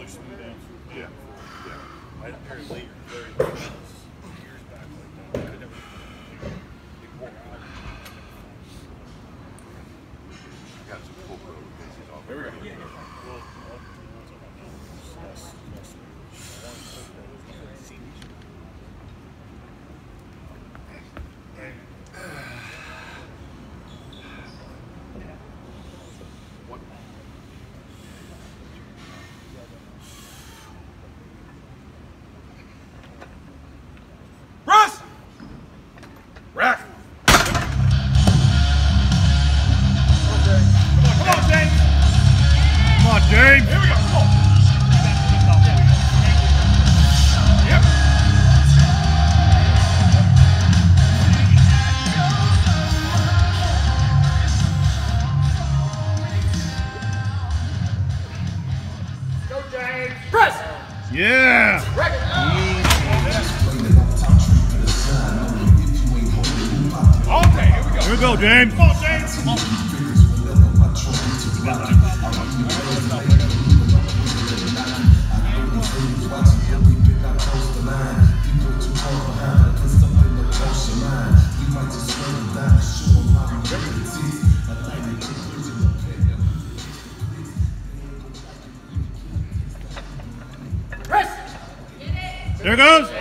really smooth out. Yeah. I had a pair of late, very late years back like that. I could never. They wore out. I got some full coat pieces off. There we go. Yeah. Rack! Come on, James! Come on, James! Here we go, come on! Yep. Go, James! Press! Yeah! Okay, here we go. Here we go, James. Come on, James! Come on. There goes.